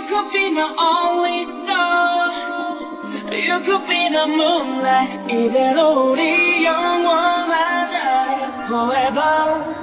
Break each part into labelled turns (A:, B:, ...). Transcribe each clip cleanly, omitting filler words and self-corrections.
A: You could be my only star. You could be the moonlight. 이대로 우리 영원하자 forever.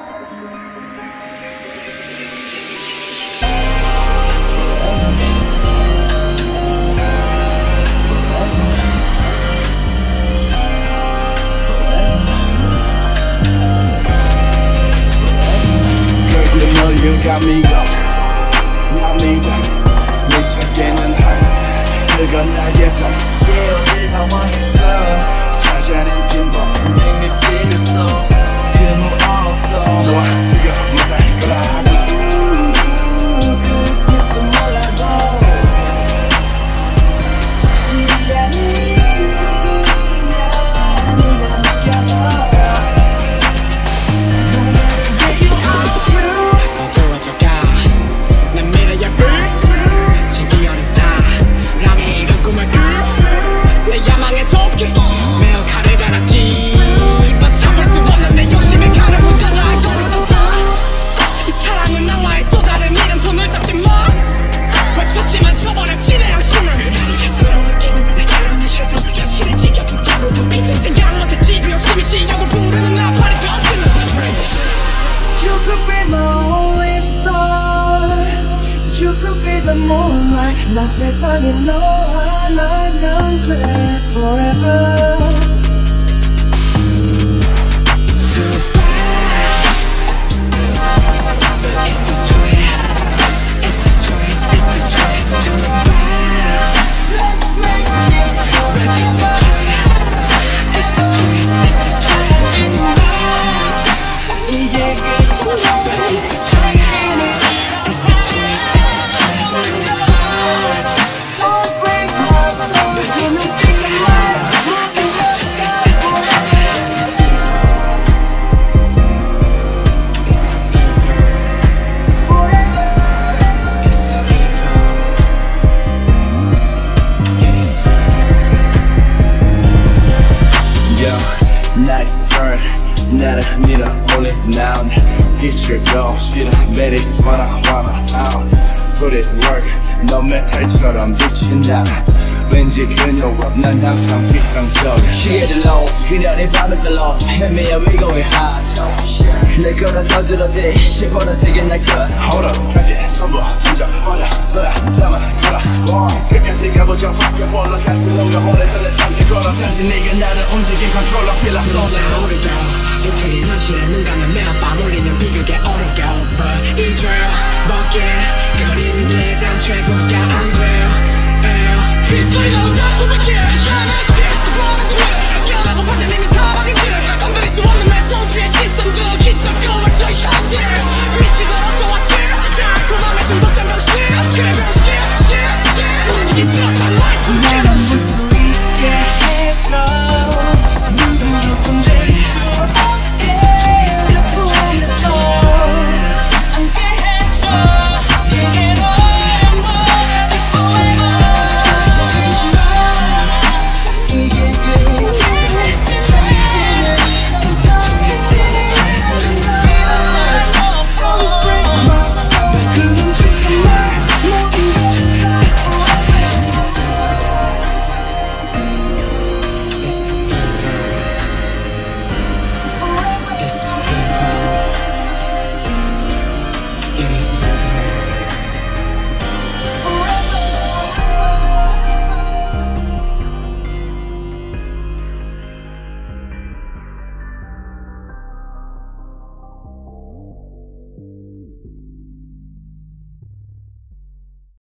B: You got me going, got me down. 미쳤게는 한 그건 나의 돈.
A: Yeah, 어딜 방황했어.
B: 찾아낸 빈번
A: Make me feel so. 그 무엇도
B: 너와 이거 무사할 거라고.
A: 그때서 몰라도 시간이 네가 느껴져.
C: 매일 칼을 갈았지 but 참을 수 없는 내 욕심에 칼을 묻어져 알고 있었다. 이 사랑은 낭만의 또 다른 이름 손을 잡지 마. 외쳤지만 쳐버렸지 내 양심을. 날이 갈수록 느끼는 내 가려는 실패 현실에 지겨진 깨물던 비틀 생각 못했지 그 욕심이 지옥을 부르는 나팔이 젖히는.
A: You could be my only star. You could be the moonlight. 난 세상에 너 하나면 돼 forever.
B: Nice turn, 나를 밀어 올린 난 빛을 더 싫어 매일 wanna sound Put it work, 너 메탈처럼 빛이 나 왠지 그녀와 난 항상 비상적 She get low, 그녀의 밤에서 low Hit me up, we going hot 내 거는 더 들어대 10번은 세게 날 것 Hold up, 까지 전부 던져버려 담아 걸어 끝까지 가보자 바뀌어버려 같은 놈과 오래전에 던진 걸어 단지 네가 나를 움직인 컨트롤러 필라
C: 오래도 뒤틀린 현실에 눈 감는 매일 밤 울리는 비극에 어렵게 But 이 drill, bucket 그걸